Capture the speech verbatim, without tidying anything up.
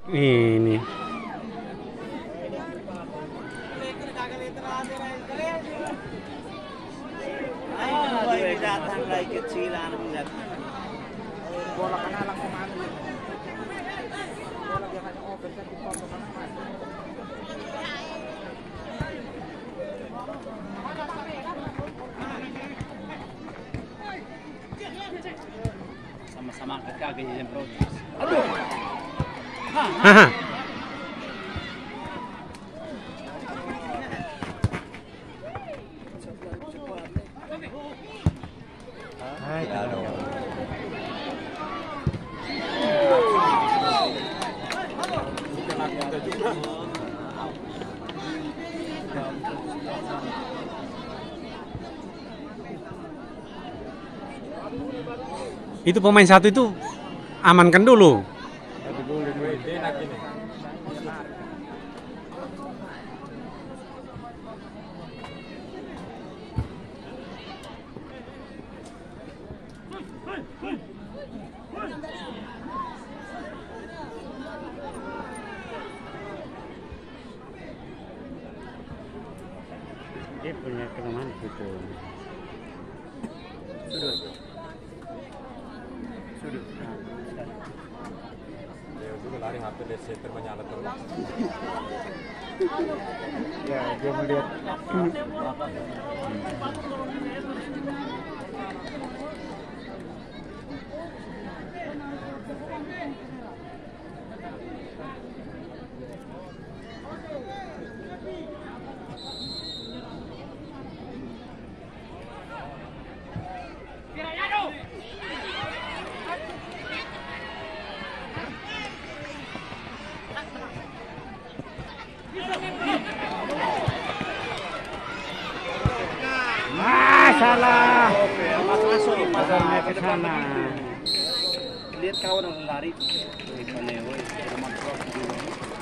Ini. Datang lagi kecilan bola kena langsung ambil. Bola dia hanya open kan dipotong kan. Sama-sama kagak yang protes. Aduh. Haha. Itu pemain satu itu amankan dulu. Dia punya kelemahan gitu. Sudut. Sudut. Ya juga lari H P D center menyala terus. Ya, dia melihat. Ah, salah. Pas masuk Pasarnya ke sana. Lihat kawan lari. Wih, kone, woi,